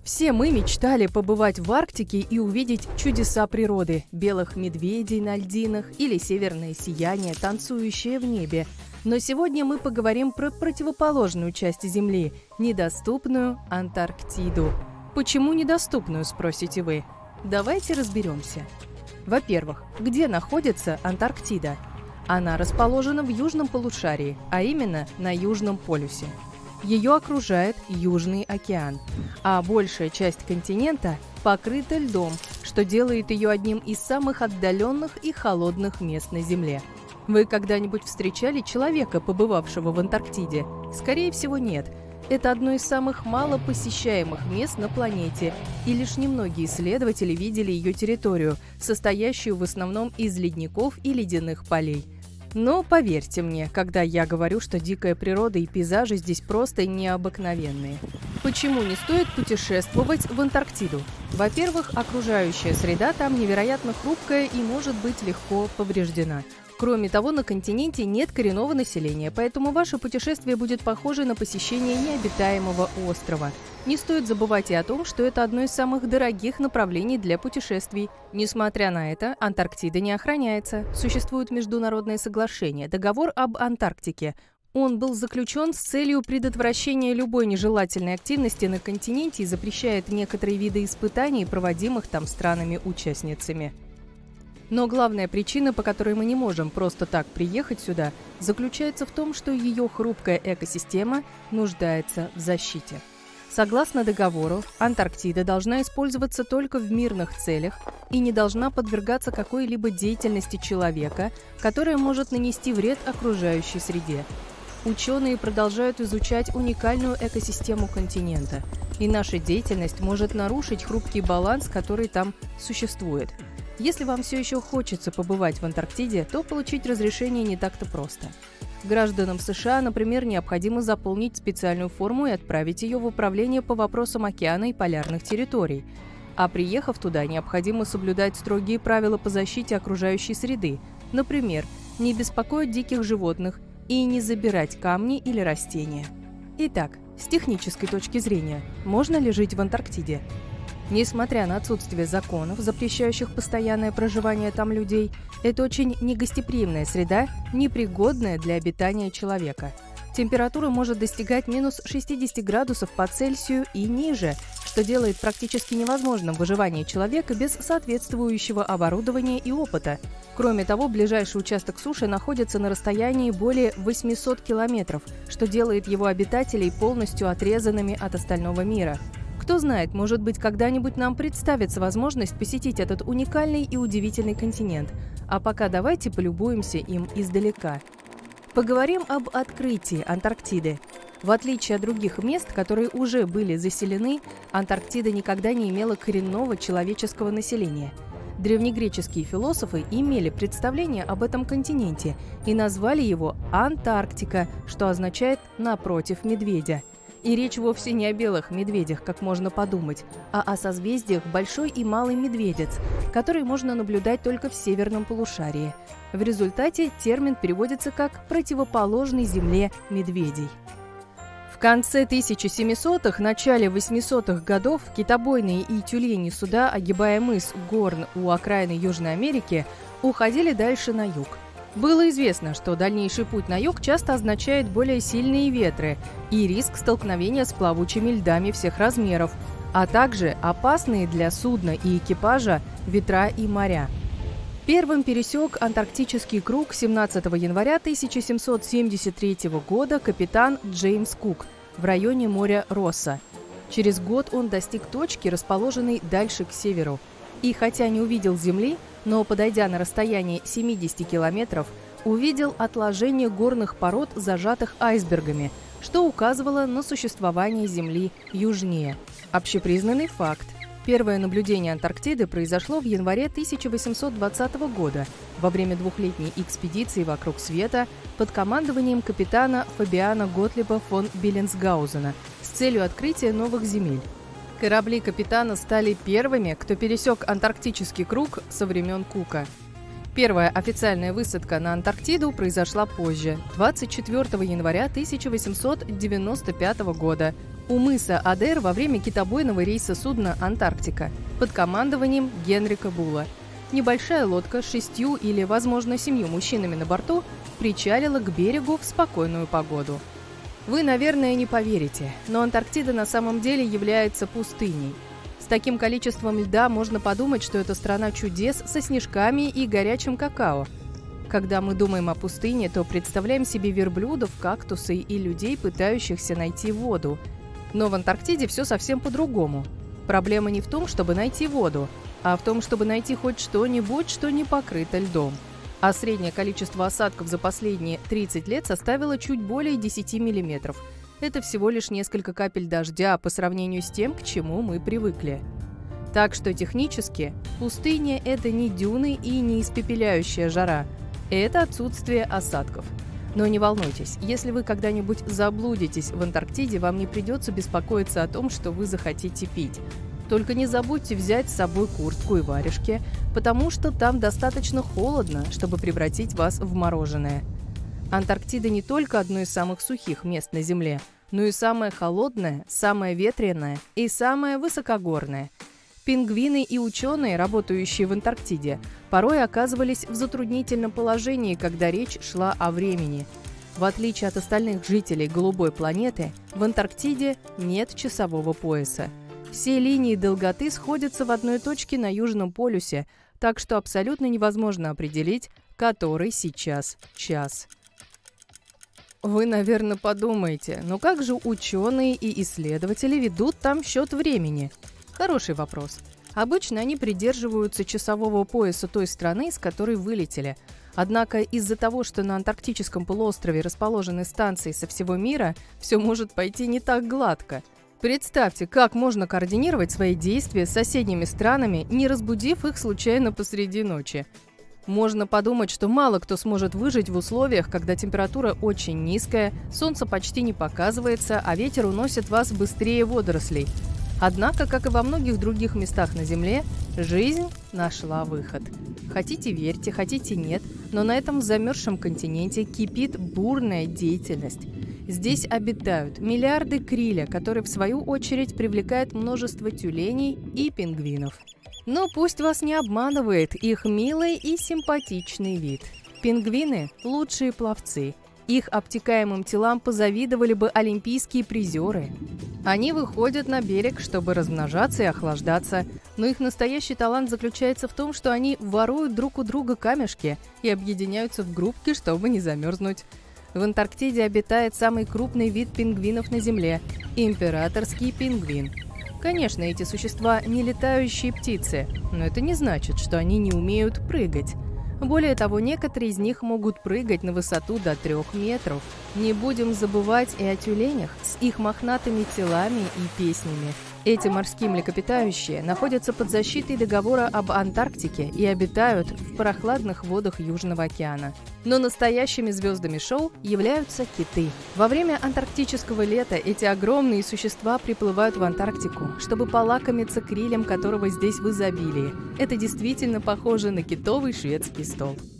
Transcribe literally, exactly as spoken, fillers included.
Все мы мечтали побывать в Арктике и увидеть чудеса природы – белых медведей на льдинах или северное сияние, танцующее в небе. Но сегодня мы поговорим про противоположную часть Земли – недоступную Антарктиду. Почему недоступную, спросите вы? Давайте разберемся. Во-первых, где находится Антарктида? Она расположена в южном полушарии, а именно на Южном полюсе. Ее окружает Южный океан, а большая часть континента покрыта льдом, что делает ее одним из самых отдаленных и холодных мест на Земле. Вы когда-нибудь встречали человека, побывавшего в Антарктиде? Скорее всего, нет. Это одно из самых мало посещаемых мест на планете, и лишь немногие исследователи видели ее территорию, состоящую в основном из ледников и ледяных полей. Но поверьте мне, когда я говорю, что дикая природа и пейзажи здесь просто необыкновенные. Почему не стоит путешествовать в Антарктиду? Во-первых, окружающая среда там невероятно хрупкая и может быть легко повреждена. Кроме того, на континенте нет коренного населения, поэтому ваше путешествие будет похоже на посещение необитаемого острова. Не стоит забывать и о том, что это одно из самых дорогих направлений для путешествий. Несмотря на это, Антарктида не охраняется. Существует международное соглашение, договор об Антарктике. Он был заключен с целью предотвращения любой нежелательной активности на континенте и запрещает некоторые виды испытаний, проводимых там странами-участницами. Но главная причина, по которой мы не можем просто так приехать сюда, заключается в том, что ее хрупкая экосистема нуждается в защите. Согласно договору, Антарктида должна использоваться только в мирных целях и не должна подвергаться какой-либо деятельности человека, которая может нанести вред окружающей среде. Ученые продолжают изучать уникальную экосистему континента, и наша деятельность может нарушить хрупкий баланс, который там существует. Если вам все еще хочется побывать в Антарктиде, то получить разрешение не так-то просто. Гражданам США, например, необходимо заполнить специальную форму и отправить ее в управление по вопросам океана и полярных территорий. А приехав туда, необходимо соблюдать строгие правила по защите окружающей среды, например, не беспокоить диких животных и не забирать камни или растения. Итак, с технической точки зрения, можно ли жить в Антарктиде? Несмотря на отсутствие законов, запрещающих постоянное проживание там людей, это очень негостеприимная среда, непригодная для обитания человека. Температура может достигать минус шестьдесят градусов по Цельсию и ниже, что делает практически невозможным выживание человека без соответствующего оборудования и опыта. Кроме того, ближайший участок суши находится на расстоянии более восьмисот километров, что делает его обитателей полностью отрезанными от остального мира. Кто знает, может быть, когда-нибудь нам представится возможность посетить этот уникальный и удивительный континент. А пока давайте полюбуемся им издалека. Поговорим об открытии Антарктиды. В отличие от других мест, которые уже были заселены, Антарктида никогда не имела коренного человеческого населения. Древнегреческие философы имели представление об этом континенте и назвали его Антарктика, что означает «напротив медведя». И речь вовсе не о белых медведях, как можно подумать, а о созвездиях Большой и Малый Медведец, которые можно наблюдать только в северном полушарии. В результате термин переводится как «противоположный Земле медведей». В конце тысяча семисотых, начале восьмисотых годов китобойные и тюлени суда, огибая мыс Горн у окраины Южной Америки, уходили дальше на юг. Было известно, что дальнейший путь на юг часто означает более сильные ветры и риск столкновения с плавучими льдами всех размеров, а также опасные для судна и экипажа ветра и моря. Первым пересек Антарктический круг семнадцатого января тысяча семьсот семьдесят третьего года капитан Джеймс Кук в районе моря Росса. Через год он достиг точки, расположенной дальше к северу. И хотя не увидел Земли, но, подойдя на расстояние семидесяти километров, увидел отложение горных пород, зажатых айсбергами, что указывало на существование Земли южнее. Общепризнанный факт. Первое наблюдение Антарктиды произошло в январе тысяча восемьсот двадцатого года во время двухлетней экспедиции вокруг света под командованием капитана Фабиана Готлиба фон Беллинсгаузена с целью открытия новых земель. Корабли капитана стали первыми, кто пересек Антарктический круг со времен Кука. Первая официальная высадка на Антарктиду произошла позже, двадцать четвёртого января тысяча восемьсот девяносто пятого года, у мыса Адер во время китобойного рейса судна «Антарктика» под командованием Генрика Була. Небольшая лодка с шестью или, возможно, семью мужчинами на борту причалила к берегу в спокойную погоду. Вы, наверное, не поверите, но Антарктида на самом деле является пустыней. С таким количеством льда можно подумать, что это страна чудес со снежками и горячим какао. Когда мы думаем о пустыне, то представляем себе верблюдов, кактусы и людей, пытающихся найти воду. Но в Антарктиде все совсем по-другому. Проблема не в том, чтобы найти воду, а в том, чтобы найти хоть что-нибудь, что не покрыто льдом. А среднее количество осадков за последние тридцать лет составило чуть более десяти миллиметров. Это всего лишь несколько капель дождя по сравнению с тем, к чему мы привыкли. Так что технически пустыня – это не дюны и не испепеляющая жара. Это отсутствие осадков. Но не волнуйтесь, если вы когда-нибудь заблудитесь в Антарктиде, вам не придется беспокоиться о том, что вы захотите пить. Только не забудьте взять с собой куртку и варежки, потому что там достаточно холодно, чтобы превратить вас в мороженое. Антарктида не только одно из самых сухих мест на Земле, но и самое холодное, самое ветреное и самое высокогорное. Пингвины и ученые, работающие в Антарктиде, порой оказывались в затруднительном положении, когда речь шла о времени. В отличие от остальных жителей голубой планеты, в Антарктиде нет часового пояса. Все линии долготы сходятся в одной точке на Южном полюсе, так что абсолютно невозможно определить, который сейчас час. Вы, наверное, подумаете, ну как же ученые и исследователи ведут там счет времени? Хороший вопрос. Обычно они придерживаются часового пояса той страны, с которой вылетели. Однако из-за того, что на антарктическом полуострове расположены станции со всего мира, все может пойти не так гладко. Представьте, как можно координировать свои действия с соседними странами, не разбудив их случайно посреди ночи. Можно подумать, что мало кто сможет выжить в условиях, когда температура очень низкая, солнце почти не показывается, а ветер уносит вас быстрее водорослей. Однако, как и во многих других местах на Земле, жизнь нашла выход. Хотите верьте, хотите нет, но на этом замерзшем континенте кипит бурная деятельность. Здесь обитают миллиарды криля, которые в свою очередь привлекают множество тюленей и пингвинов. Но пусть вас не обманывает их милый и симпатичный вид. Пингвины – лучшие пловцы. Их обтекаемым телам позавидовали бы олимпийские призеры. Они выходят на берег, чтобы размножаться и охлаждаться, но их настоящий талант заключается в том, что они воруют друг у друга камешки и объединяются в группки, чтобы не замерзнуть. В Антарктиде обитает самый крупный вид пингвинов на Земле – императорский пингвин. Конечно, эти существа не летающие птицы, но это не значит, что они не умеют прыгать. Более того, некоторые из них могут прыгать на высоту до трех метров. Не будем забывать и о тюленях с их мохнатыми телами и песнями. Эти морские млекопитающие находятся под защитой договора об Антарктике и обитают в прохладных водах Южного океана. Но настоящими звездами шоу являются киты. Во время антарктического лета эти огромные существа приплывают в Антарктику, чтобы полакомиться крилем, которого здесь в изобилии. Это действительно похоже на китовый шведский стол.